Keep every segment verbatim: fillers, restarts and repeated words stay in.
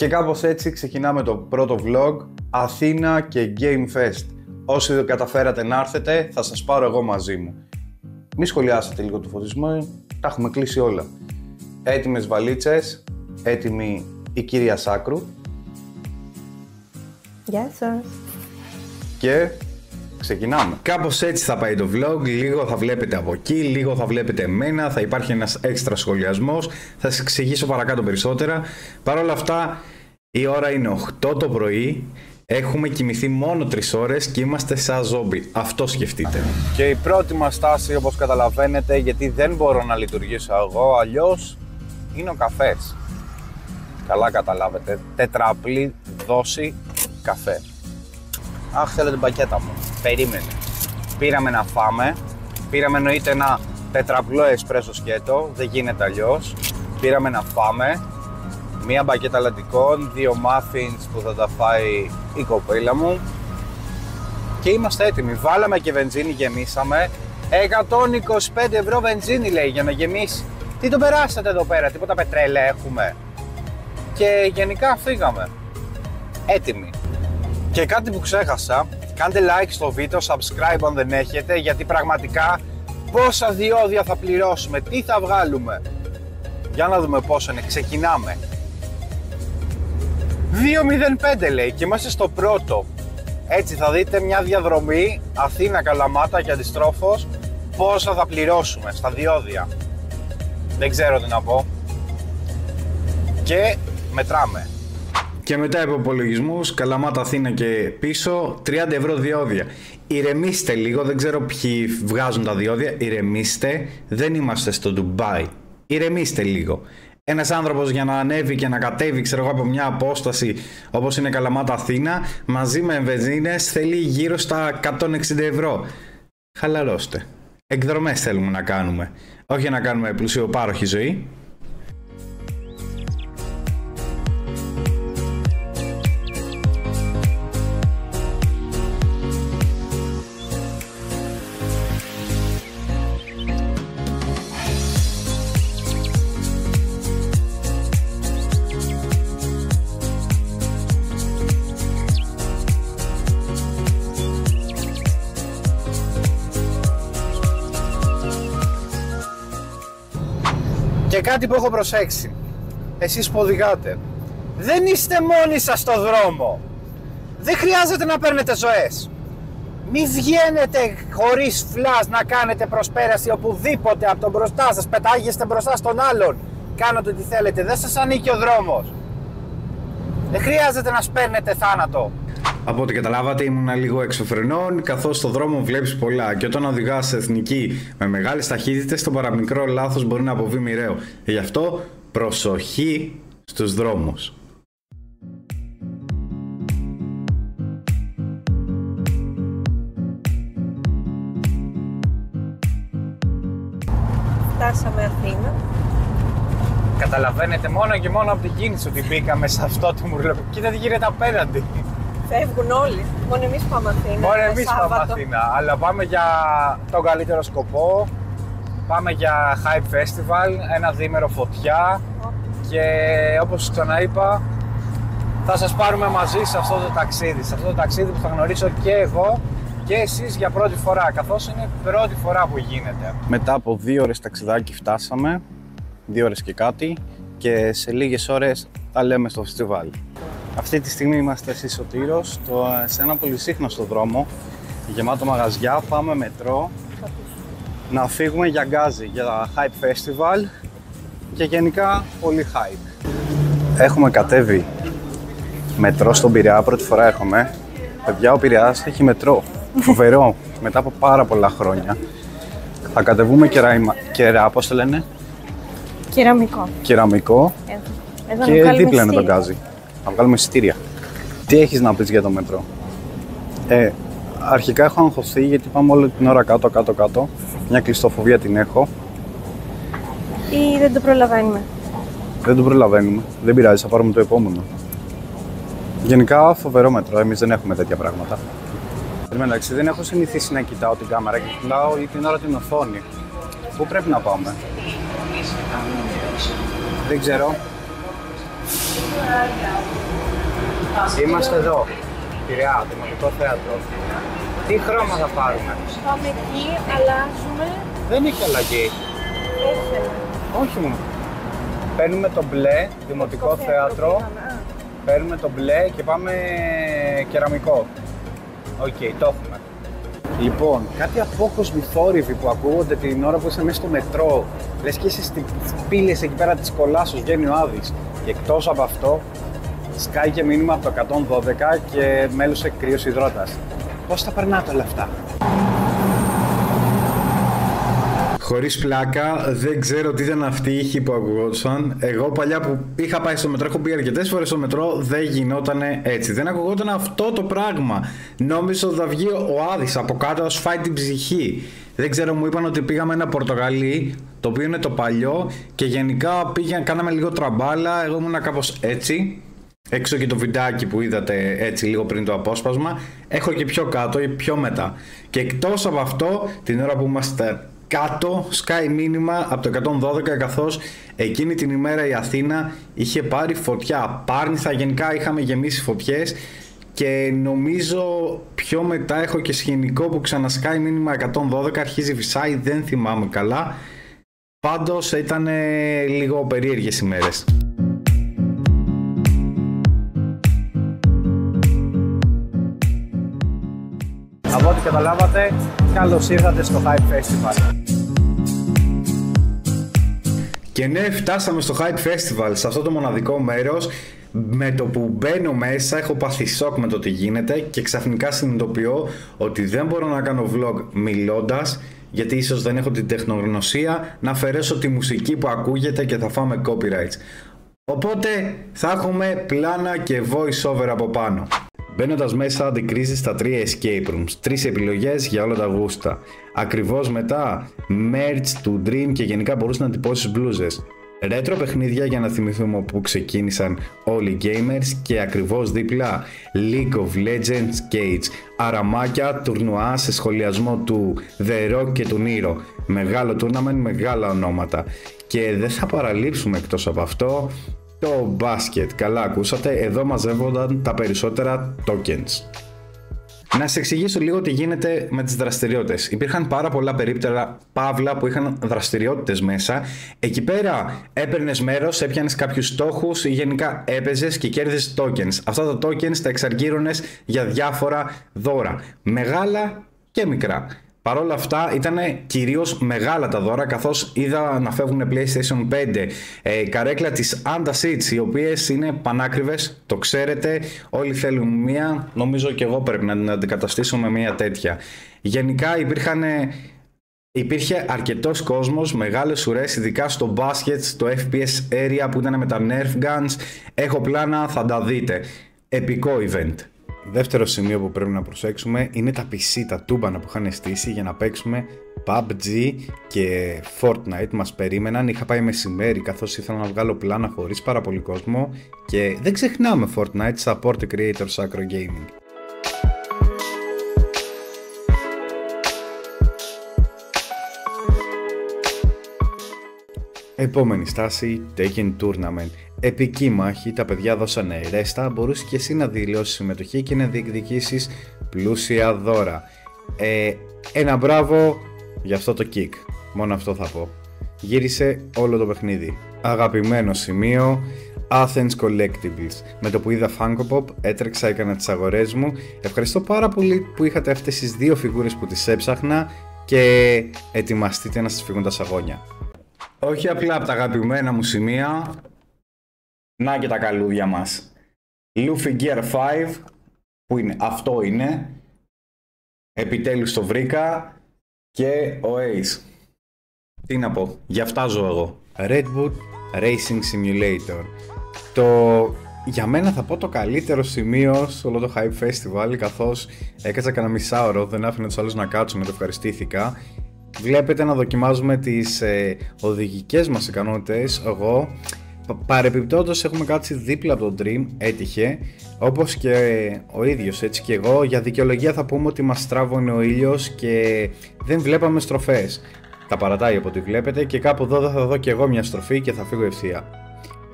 Και κάπως έτσι ξεκινάμε το πρώτο vlog Αθήνα και Game Fest. Όσοι δεν καταφέρατε να έρθετε, θα σας πάρω εγώ μαζί μου. Μη σχολιάσετε λίγο το φωτισμό, τα έχουμε κλείσει όλα. Έτοιμες βαλίτσες, έτοιμη η κυρία Σάκρου. Γεια σας. Και ξεκινάμε. Κάπως έτσι θα πάει το vlog, λίγο θα βλέπετε από εκεί, λίγο θα βλέπετε εμένα, θα υπάρχει ένας έξτρα σχολιασμός, θα σας εξηγήσω παρακάτω περισσότερα. Παρ' όλα αυτά, η ώρα είναι οκτώ το πρωί, έχουμε κοιμηθεί μόνο τρεις ώρες και είμαστε σαν ζόμπι. Αυτό σκεφτείτε. Και η πρώτη μας στάση, όπως καταλαβαίνετε, γιατί δεν μπορώ να λειτουργήσω εγώ, αλλιώς είναι ο καφές. Καλά καταλάβετε, τετραπλή δόση καφέ. Αχ, θέλω την πακέτα μου. Περίμενε. Πήραμε να φάμε. Πήραμε εννοείται ένα τετραπλό εσπρέσο σκέτο. Δεν γίνεται αλλιώς. Πήραμε να φάμε. Μία μπακέτα λατικών, δύο muffins που θα τα φάει η κοπέλα μου. Και είμαστε έτοιμοι. Βάλαμε και βενζίνη, γεμίσαμε. εκατόν είκοσι πέντε ευρώ βενζίνη λέει για να γεμίσει. Τι το περάσατε εδώ πέρα, τίποτα πετρέλαια έχουμε. Και γενικά φύγαμε. Έτοιμοι. Και κάτι που ξέχασα, κάντε like στο βίντεο, subscribe αν δεν έχετε, γιατί πραγματικά πόσα διόδια θα πληρώσουμε, τι θα βγάλουμε. Για να δούμε πόσο είναι, ξεκινάμε. δύο μηδέν πέντε λέει και είμαστε στο πρώτο. Έτσι θα δείτε μια διαδρομή Αθήνα Καλαμάτα και αντιστρόφως πόσα θα πληρώσουμε στα διόδια. Δεν ξέρω τι να πω. Και μετράμε. Και μετά από υπολογισμούς, Καλαμάτα, Αθήνα και πίσω, τριάντα ευρώ διόδια. Ηρεμήστε λίγο, δεν ξέρω ποιοι βγάζουν τα διόδια. Ηρεμήστε, δεν είμαστε στο Ντουμπάι. Ηρεμήστε λίγο. Ένας άνθρωπος για να ανέβει και να κατέβει, ξέρω εγώ, από μια απόσταση όπως είναι Καλαμάτα, Αθήνα, μαζί με βενζίνες θέλει γύρω στα εκατόν εξήντα ευρώ. Χαλαρώστε. Εκδρομές θέλουμε να κάνουμε. Όχι να κάνουμε πλουσιοπάροχη ζωή. Και κάτι που έχω προσέξει, εσείς που οδηγάτε, δεν είστε μόνοι σας στο δρόμο. Δεν χρειάζεται να παίρνετε ζωές. Μη βγαίνετε χωρίς φλας να κάνετε προσπέραση οπουδήποτε από τον μπροστά σας, πετάγεστε μπροστά στον άλλον. Κάνετε ό,τι θέλετε, δεν σας ανήκει ο δρόμος. Δεν χρειάζεται να σπέρνετε θάνατο. Από ό,τι καταλάβατε ήμουν λίγο εξωφρενών, καθώς στο δρόμο βλέπεις πολλά και όταν οδηγάς σε εθνική με μεγάλες ταχύτητες το παραμικρό λάθος μπορεί να αποβεί μοιραίο. Γι' αυτό προσοχή στους δρόμους. Φτάσαμε Αθήνα. Καταλαβαίνετε μόνο και μόνο από την κίνηση ότι μπήκαμε σε αυτό το μουρλό. Κοίτα τι γίνεται απέναντι. Φεύγουν όλοι. Μόνο εμείς πάμε Αθήνα. Μόνο εμείς πάμε Αθήνα. Αλλά πάμε για τον καλύτερο σκοπό. Πάμε για Hype Festival, ένα διήμερο φωτιά. Oh. Και όπως ξαναείπα, θα σας πάρουμε μαζί σε αυτό το ταξίδι. Σε αυτό το ταξίδι που θα γνωρίσω και εγώ και εσείς για πρώτη φορά. Καθώς είναι πρώτη φορά που γίνεται. Μετά από δύο ώρες ταξιδάκι φτάσαμε. Δύο ώρες και κάτι. Και σε λίγες ώρες τα λέμε στο φεστιβάλ. Αυτή τη στιγμή είμαστε στη Σωτήρος, το, σε ένα πολυσύχναστο δρόμο, γεμάτο μαγαζιά, πάμε μετρό, να φύγουμε για Γκάζι, για Hype Festival και γενικά πολύ hype. Έχουμε κατέβει μετρό στον Πειραιά, πρώτη φορά έρχομαι. Παιδιά, ο Πειραιάς έχει μετρό, φοβερό, μετά από πάρα πολλά χρόνια. Θα κατεβούμε κερα... κερα... πώς το λένε? Κεραμικό. Κεραμικό. Εδώ. Εδώ Και δίπλα είναι το Γκάζι. Να βγάλουμε εισιτήρια. Τι έχεις να πεις για το μετρό? Ε, αρχικά έχω αγχωθεί γιατί πάμε όλη την ώρα κάτω, κάτω, κάτω. Μια κλειστοφοβία την έχω. Ή δεν το προλαβαίνουμε? Δεν το προλαβαίνουμε. Δεν πειράζει, θα πάρουμε το επόμενο. Γενικά φοβερό μετρό, εμείς δεν έχουμε τέτοια πράγματα. Εντάξει, δεν έχω συνηθίσει να κοιτάω την κάμερα και κοιτάω όλη την ώρα την οθόνη. Πού πρέπει να πάμε? Δεν ξέρω. Είμαστε εδώ, Πειραιά, Δημοτικό Θέατρο. Τι χρώμα θα πάρουμε? Πάμε εκεί, αλλάζουμε. Δεν έχει αλλαγή. Έχει. Όχι μου. Παίρνουμε το μπλε, Δημοτικό Θέατρο. Παίρνουμε το μπλε και πάμε κεραμικό. Οκ, okay, το έχουμε. Λοιπόν, κάτι απόκοσμοι θόρυβοι που ακούγονται την ώρα που είσαι μέσα στο μετρό. Λες και είσαι στις πύλες εκεί πέρα της Κολάσσος, βγαίνει ο Άδης. Και εκτός από αυτό, σκάει και μήνυμα από το εκατόν δώδεκα και μέλωσε κρύος υδρότας. Πώς τα περνάτε όλα αυτά? Χωρίς πλάκα, δεν ξέρω τι ήταν αυτή η ήχη που ακουγόντουσαν. Εγώ παλιά που είχα πάει στο μετρό, έχω πει αρκετές φορές στο μετρό, δεν γινόταν έτσι. Δεν ακουγόταν αυτό το πράγμα. Νόμιζα ότι θα βγει ο Άδης από κάτω, θα σου φάει την ψυχή. Δεν ξέρω, μου είπαν ότι πήγαμε ένα Πορτογαλί, το οποίο είναι το παλιό, και γενικά πήγαν, κάναμε λίγο τραμπάλα. Εγώ ήμουν κάπως έτσι. Έξω και το βιντεάκι που είδατε έτσι λίγο πριν το απόσπασμα. Έχω και πιο κάτω ή πιο μετά. Και εκτός από αυτό, την ώρα που είμαστε κάτω, σκάει μήνυμα από το εκατόν δώδεκα, καθώς εκείνη την ημέρα η Αθήνα είχε πάρει φωτιά. Πάρνηθα, γενικά είχαμε γεμίσει φωτιές. Και νομίζω πιο μετά έχω και σκηνικό που ξανασκάει μήνυμα εκατόν δώδεκα, αρχίζει φυσάει, δεν θυμάμαι καλά. Πάντως ήταν λίγο περίεργες ημέρες. Από ό,τι καταλάβατε, καλώς ήρθατε στο Hype Festival. Και ναι, φτάσαμε στο Hype Festival, σε αυτό το μοναδικό μέρος. Με το που μπαίνω μέσα έχω πάθει σοκ με το τι γίνεται και ξαφνικά συνειδητοποιώ ότι δεν μπορώ να κάνω vlog μιλώντας, γιατί ίσως δεν έχω την τεχνογνωσία να αφαιρέσω τη μουσική που ακούγεται και θα φάμε copyrights. Οπότε θα έχουμε πλάνα και voice over από πάνω. Μπαίνοντας μέσα αντικρίζεις τα τρία escape rooms, τρεις επιλογές για όλα τα γούστα. Ακριβώς μετά, merch του Dream και γενικά μπορείς να τυπώσεις μπλούζες. Ρέτρο παιχνίδια για να θυμηθούμε που ξεκίνησαν όλοι οι gamers και ακριβώς δίπλα League of Legends Cage. Αραμάκια, τουρνουά σε σχολιασμό του The Rock και του Nero. Μεγάλο tournament, μεγάλα ονόματα. Και δεν θα παραλείψουμε εκτός από αυτό το μπάσκετ. Καλά ακούσατε, εδώ μαζεύονταν τα περισσότερα tokens. Να σας εξηγήσω λίγο τι γίνεται με τις δραστηριότητες. Υπήρχαν πάρα πολλά περίπτερα παύλα που είχαν δραστηριότητες μέσα. Εκεί πέρα έπαιρνες μέρος, έπιανες κάποιους στόχους ή γενικά έπαιζες και κέρδισες tokens. Αυτά τα tokens τα εξαργύρωνες για διάφορα δώρα, μεγάλα και μικρά. Παρ' όλα αυτά ήταν κυρίως μεγάλα τα δώρα, καθώς είδα να φεύγουν PlayStation πέντε, ε, καρέκλα της Antacids, οι οποίες είναι πανάκριβες, το ξέρετε, όλοι θέλουν μία, νομίζω και εγώ πρέπει να την αντικαταστήσω με μία τέτοια. Γενικά υπήρχαν, υπήρχε αρκετός κόσμος, μεγάλες ουρές, ειδικά στο μπάσκετ, στο F P S area που ήταν με τα Nerf Guns, έχω πλάνα, θα τα δείτε. Επικό event. Δεύτερο σημείο που πρέπει να προσέξουμε είναι τα πι σι, τα τούμπανα που είχαν στήσει για να παίξουμε πι γιου μπι και Fortnite. Μας περίμεναν, είχα πάει μεσημέρι καθώς ήθελα να βγάλω πλάνα χωρίς πάρα πολύ κόσμο και δεν ξεχνάμε Fortnite, support the creators Acro Gaming. Επόμενη στάση, Taken Tournament. Επική μάχη, τα παιδιά δώσανε ρέστα, μπορούσε και εσύ να δηλώσεις συμμετοχή και να διεκδικήσεις πλούσια δώρα. Ε, ένα μπράβο για αυτό το kick, μόνο αυτό θα πω. Γύρισε όλο το παιχνίδι. Αγαπημένο σημείο, Athens Collectibles. Με το που είδα Funko Pop έτρεξα, έκανα τις αγορές μου. Ευχαριστώ πάρα πολύ που είχατε αυτές τις δύο φιγούρες που τις έψαχνα και ετοιμαστείτε να σας φύγουν τα σαγόνια. Όχι απλά από τα αγαπημένα μου σημεία, να και τα καλούδια μας. Luffy Gear πέντε, που είναι, αυτό είναι, επιτέλους το βρήκα, και ο Ace. Τι να πω, γι' αυτά ζω εγώ. Redwood Racing Simulator. Το, για μένα θα πω το καλύτερο σημείο σε όλο το Hype Festival, καθώς έκατσα κανένα μισάωρο, δεν άφηνα τους άλλους να κάτσουμε, το ευχαριστήθηκα. Βλέπετε να δοκιμάζουμε τις ε, οδηγικές μας ικανότητες. Εγώ παρεπιπτόντως έχουμε κάτσει δίπλα από τον Dream, έτυχε, όπως και ο ίδιος, έτσι και εγώ. Για δικαιολογία θα πούμε ότι μας τράβωνε ο ήλιος και δεν βλέπαμε στροφές. Τα παρατάει από ό,τι βλέπετε και κάπου εδώ θα δω και εγώ μια στροφή και θα φύγω ευθεία.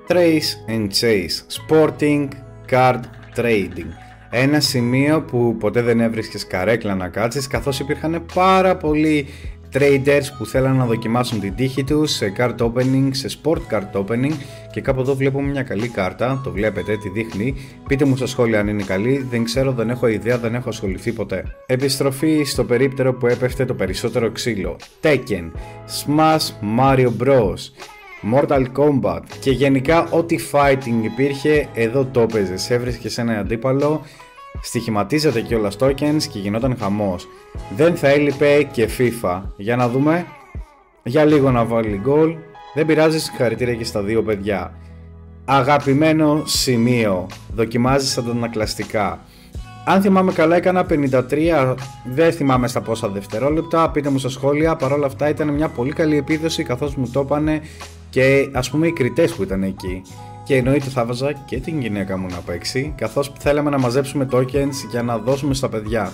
Trace and Chase Sporting Card Trading. Ένα σημείο που ποτέ δεν έβρισκες καρέκλα να κάτσεις, καθώς υπήρχαν πάρα πολλοί traders που θέλαν να δοκιμάσουν την τύχη τους σε card opening, σε sport card opening, και κάπου εδώ βλέπουμε μια καλή κάρτα, το βλέπετε, τη δείχνει. Πείτε μου στα σχόλια αν είναι καλή, δεν ξέρω, δεν έχω ιδέα, δεν έχω ασχοληθεί ποτέ. Επιστροφή στο περίπτερο που έπεφτε το περισσότερο ξύλο. Tekken, Smash, Mario Bros, Mortal Kombat και γενικά ό,τι fighting υπήρχε εδώ το έπαιζες. Έβρισκες ένα αντίπαλο, στοιχηματίζεται κιόλας tokens και γινόταν χαμός. Δεν θα έλειπε και FIFA. Για να δούμε. Για λίγο να βάλει γκολ. Δεν πειράζει, συγχαρητήρια και στα δύο παιδιά. Αγαπημένο σημείο. Δοκιμάζεις αντανακλαστικά. Αν θυμάμαι καλά έκανα πενήντα τρία, δεν θυμάμαι στα πόσα δευτερόλεπτα, πείτε μου στα σχόλια. Παρ' όλα αυτά ήταν μια πολύ καλή επίδοση, καθώς μου το είπανε και ας πούμε οι κριτές που ήταν εκεί. Και εννοείται θα βάζα και την γυναίκα μου να παίξει, καθώς θέλαμε να μαζέψουμε tokens για να δώσουμε στα παιδιά.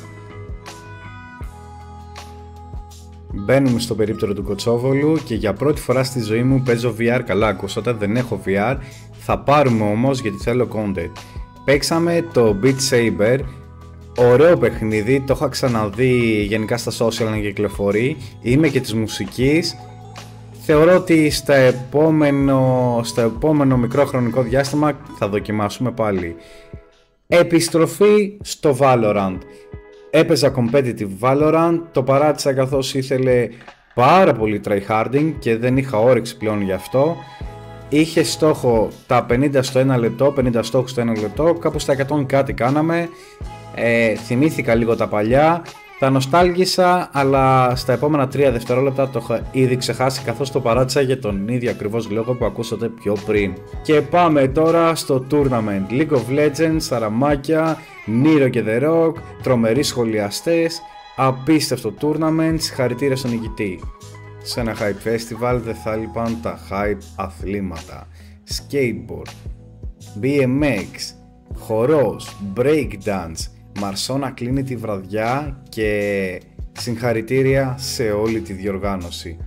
Μπαίνουμε στο περίπτερο του Κοτσόβολου και για πρώτη φορά στη ζωή μου παίζω βι αρ. Καλά ακούσατε, δεν έχω βι αρ, θα πάρουμε όμως γιατί θέλω content. Παίξαμε το Beat Saber, ωραίο παιχνίδι, το είχα ξαναδεί γενικά στα social να κυκλοφορεί, είμαι και της μουσικής. Θεωρώ ότι στα επόμενο, στο επόμενο μικρό χρονικό διάστημα θα δοκιμάσουμε πάλι. Επιστροφή στο Valorant. Έπαιζα competitive Valorant, το παράτησα καθώς ήθελε πάρα πολύ tryharding και δεν είχα όρεξη πλέον γι' αυτό. Είχε στόχο τα πενήντα στο ένα λεπτό, πενήντα στόχους στο ένα λεπτό, κάπου στα εκατό κάτι κάναμε. Ε, θυμήθηκα λίγο τα παλιά, τα νοστάλγησα, αλλά στα επόμενα τρία δευτερόλεπτα το είχα ήδη ξεχάσει, καθώς το παράτησα για τον ίδιο ακριβώς λόγο που ακούσατε πιο πριν. Και πάμε τώρα στο tournament. League of Legends, σαραμάκια, Nero και The Rock, τρομεροί σχολιαστές, απίστευτο tournament, συγχαρητήρια στον νικητή. Σε ένα hype festival δεν θα λείπαν τα hype αθλήματα. Skateboard, μπι εμ εξ, χορός, breakdance, Μαρσόνα κλείνει τη βραδιά και συγχαρητήρια σε όλη τη διοργάνωση.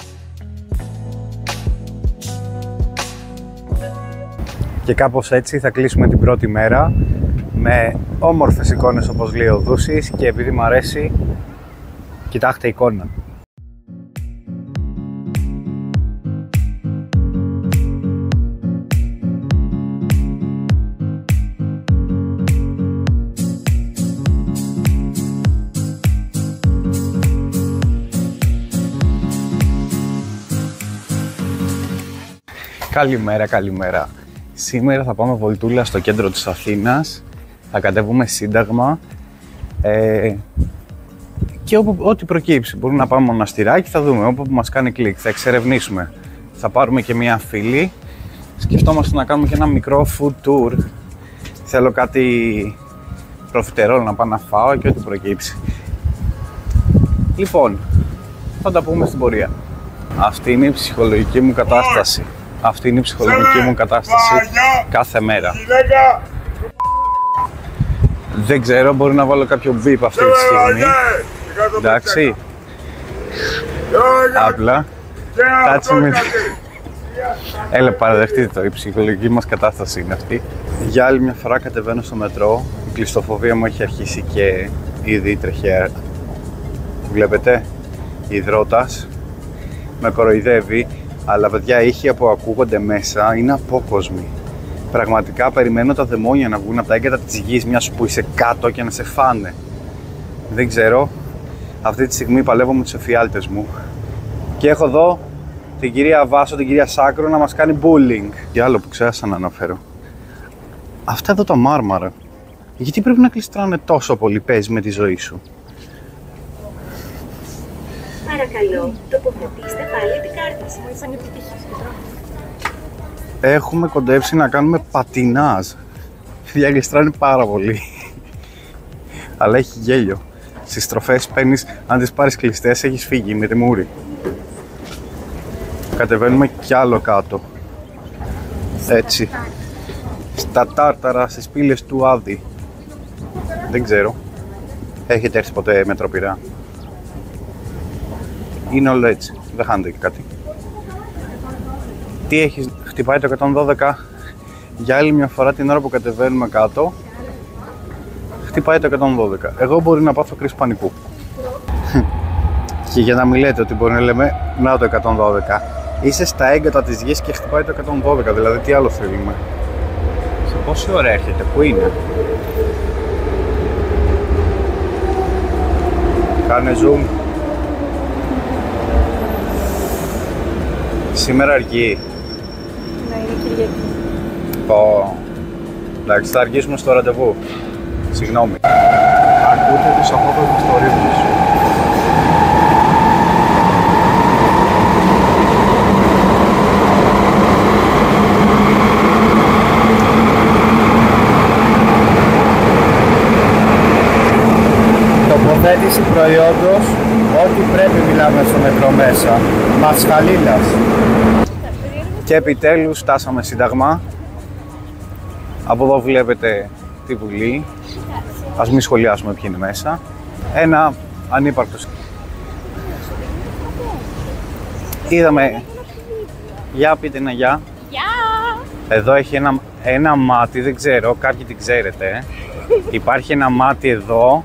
Και κάπως έτσι θα κλείσουμε την πρώτη μέρα με όμορφες εικόνες όπως λέει ο Δούσης, και επειδή μου αρέσει, κοιτάξτε εικόνα. Καλημέρα, καλημέρα. Σήμερα θα πάμε βολτούλα στο κέντρο της Αθήνας. Θα κατέβουμε Σύνταγμα ε, και όπου, ό,τι προκύψει. Μπορούμε να πάμε μοναστηράκι, θα δούμε όπου μας κάνει κλικ, θα εξερευνήσουμε. Θα πάρουμε και μια φίλη. Σκεφτόμαστε να κάνουμε και ένα μικρό food tour. Θέλω κάτι προφιτερόλ να πάω να φάω και ό,τι προκύψει. Λοιπόν, θα τα πούμε στην πορεία. Αυτή είναι η ψυχολογική μου κατάσταση. Αυτή είναι η ψυχολογική μου κατάσταση κάθε μέρα. Δεν ξέρω, μπορεί να βάλω κάποιο μπιπ αυτή τη στιγμή. Εντάξει. Απλά. Κάτσε με. Έλα, παραδεχτείτε το, η ψυχολογική μας κατάσταση είναι αυτή. Για άλλη μια φορά κατεβαίνω στο μετρό. Η κλειστοφοβία μου έχει αρχίσει και ήδη τρεχαία. Βλέπετε, η υδρότας με κοροϊδεύει. Αλλά παιδιά, οι ήχοι που ακούγονται μέσα είναι απόκοσμοι. Πραγματικά περιμένω τα δαιμόνια να βγουν από τα έγκατα της γης, μιας που είσαι κάτω, και να σε φάνε. Δεν ξέρω. Αυτή τη στιγμή παλεύω με τους εφιάλτες μου. Και έχω εδώ την κυρία Βάσο, την κυρία Σάκρο να μας κάνει bullying. Και άλλο που ξέχασα να αναφέρω. Αυτά εδώ τα μάρμαρα, γιατί πρέπει να κλειστράνε τόσο πολύ, παίζει με τη ζωή σου? Παρακαλώ, τοποθετήστε πάλι την κάρτα σας. Μου ήρθαν επιτυχίες. Έχουμε κοντέψει να κάνουμε πατινάζ. Διαγλιστράνε πάρα πολύ. Αλλά έχει γέλιο. Στις στροφές παίρνεις, αν τις πάρεις κλειστές, έχεις φύγει με τη μούρη. Κατεβαίνουμε κι άλλο κάτω. Έτσι. Στα τάρταρα, στις πύλες του Άδη. Δεν ξέρω. Έχετε έρθει ποτέ Μέτρο Πειραιά? Είναι όλο έτσι, δεν χάνεται και κάτι. Τι έχεις, Χτυπάει το εκατόν δώδεκα για άλλη μια φορά την ώρα που κατεβαίνουμε κάτω. Χτυπάει το εκατόν δώδεκα. Εγώ μπορεί να πάθω κρίση πανικού. Και για να μην λέτε ότι μπορεί να λέμε να το εκατόν δώδεκα. Είσαι στα έγκατα της γης και χτυπάει το εκατόν δώδεκα, δηλαδή τι άλλο θέλουμε. Σε πόση ώρα έρχεται, πού είναι? Κάνε zoom. Σήμερα αργεί. Ναι, είναι Κυριακή. Πω. Εντάξει, θα αργήσουμε στο ραντεβού. Συγγνώμη. Ακούτε τους απόκοπους θορύβους. Τοποθέτηση προϊόντος, ό,τι πρέπει μιλάμε στο μετρό μέσα. Μασχαλίλας. Και επιτέλους φτάσαμε Σύνταγμα. Από εδώ βλέπετε τη Βουλή. Ας μην σχολιάσουμε ποιοι είναι μέσα. Ένα ανύπαρκτο. Είδαμε. Για πείτε ένα γεια. Γεια! Εδώ έχει ένα, ένα μάτι, δεν ξέρω, κάποιοι την ξέρετε. Υπάρχει ένα μάτι εδώ.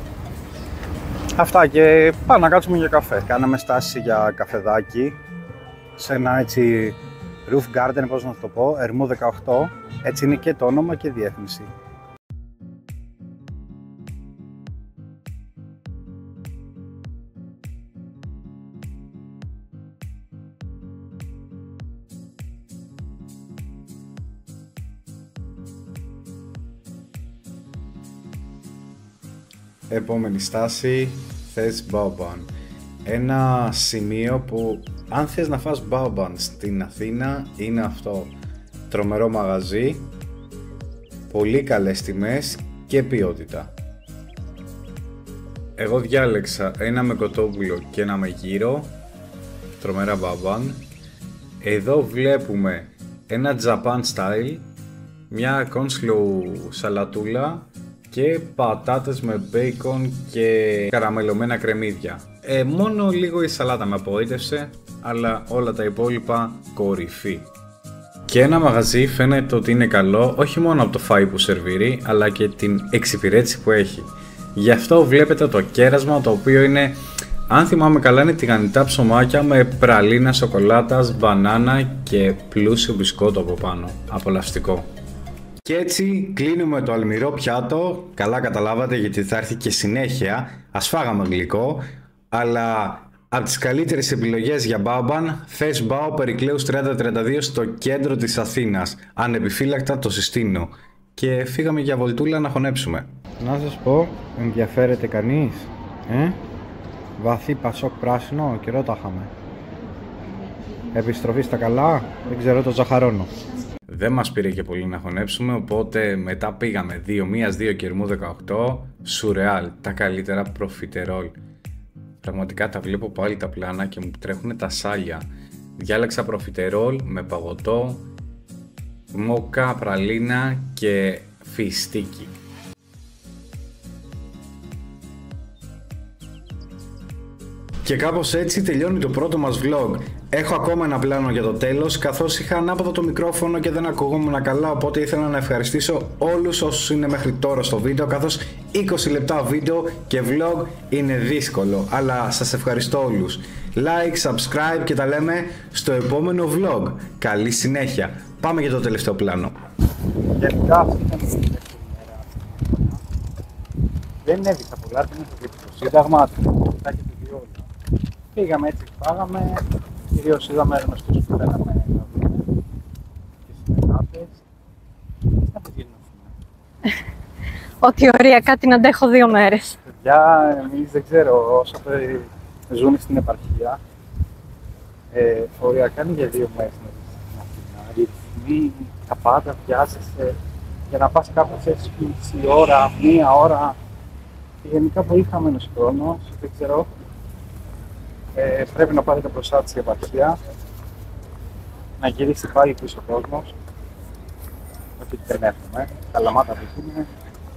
Αυτά και πάμε να κάτσουμε για καφέ. Κάναμε στάση για καφεδάκι σε ένα έτσι roof garden, πώς να το πω, Ερμού δεκαοκτώ. Έτσι είναι και το όνομα και διεύθυνση. Επόμενη στάση, θες Baoban. Ένα σημείο που αν θες να φας Baoban στην Αθήνα είναι αυτό. Τρομερό μαγαζί, πολύ καλές τιμές και ποιότητα. Εγώ διάλεξα ένα με κοτόπουλο και ένα με γύρο. Τρομερά Baoban. Εδώ βλέπουμε ένα Japan style, μια coleslaw σαλατούλα και πατάτες με μπέικον και καραμελωμένα κρεμμύδια. Ε, μόνο λίγο η σαλάτα με απογοήτευσε, αλλά όλα τα υπόλοιπα κορυφή. Και ένα μαγαζί φαίνεται ότι είναι καλό όχι μόνο από το φάι που σερβίρει, αλλά και την εξυπηρέτηση που έχει. Γι' αυτό βλέπετε το κέρασμα, το οποίο είναι, αν θυμάμαι καλά, είναι τηγανιτά ψωμάκια με πραλίνα σοκολάτας, μπανάνα και πλούσιο μπισκότο από πάνω. Απολαυστικό. Και έτσι κλείνουμε το αλμυρό πιάτο. Καλά καταλάβατε, γιατί θα έρθει και συνέχεια. Ας φάγαμε γλυκό, αλλά από τις καλύτερες επιλογές για Baoban, θες Bao Περικλέους τριάντα τριάντα δύο στο κέντρο της Αθήνας. Ανεπιφύλακτα το συστήνω. Και φύγαμε για βολτούλα να χωνέψουμε. Να σας πω, ενδιαφέρεται κανείς? Ε? Βαθύ Πασόκ πράσινο, καιρό τα είχαμε. Επιστροφή στα καλά, δεν ξέρω, το ζαχαρώνω. Δεν μας πήρε και πολύ να χωνέψουμε, οπότε μετά πήγαμε δύο μίας δύο και Ερμού δεκαοκτώ, σουρεάλ, τα καλύτερα προφιτερόλ. Πραγματικά τα βλέπω πάλι τα πλάνα και μου τρέχουν τα σάλια. Διάλεξα προφιτερόλ με παγωτό, μόκα, πραλίνα και φιστίκι. Και κάπως έτσι τελειώνει το πρώτο μας vlog. Έχω ακόμα ένα πλάνο για το τέλος, καθώς είχα ανάποδο το μικρόφωνο και δεν ακουγόμουν καλά, οπότε ήθελα να ευχαριστήσω όλους όσους είναι μέχρι τώρα στο βίντεο, καθώς είκοσι λεπτά βίντεο και vlog είναι δύσκολο, αλλά σας ευχαριστώ όλους. Like, subscribe και τα λέμε στο επόμενο vlog. Καλή συνέχεια. Πάμε για το τελευταίο πλάνο. Γενικά αυτή ήταν η τελευταία μέρα. Δεν έδειξα πολλά, δεν έχω δει το Σύνταγμα, τα και το δύο όλα. Πήγαμε έτσι, φάγαμε. Κυρίως είδαμε γνωστούς που θέλαμε να δούμε και συνεργάτες. Τι θα πηγαίνουμε? Ό,τι ωραία, κάτι να αντέχω δύο μέρες. Παιδιά, εμείς δεν ξέρω, όσο ζουν στην επαρχία, ε, οριακά είναι για δύο μέρες να ζεις στην Αθήνα. Οι ρυθμοί, τα πάντα πιάσεσαι για να πας κάπως έτσι μισή ώρα, μία ώρα. Και γενικά πολύ χαμένος χρόνος, δεν ξέρω. Ε, πρέπει να πάρετε μπροστά της η επαρχία, να γυρίσει πάλι πίσω ο κόσμος. Όχι ότι δεν έχουμε, Καλαμάτα βρίσκουμε,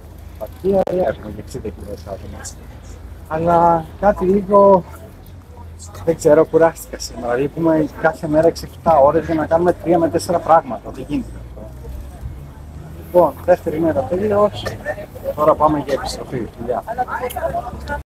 επαρχία έχουμε για εξήντα χιλιάδες άτομα. Αλλά κάτι λίγο Δεν ξέρω, κουράστηκα σήμερα. Λείπουμε κάθε μέρα έξι εφτά ώρες για να κάνουμε τρία με τέσσερα πράγματα. Δεν γίνεται αυτό. Λοιπόν, δεύτερη μέρα τελείως. Τώρα πάμε για επιστροφή. Δουλειά.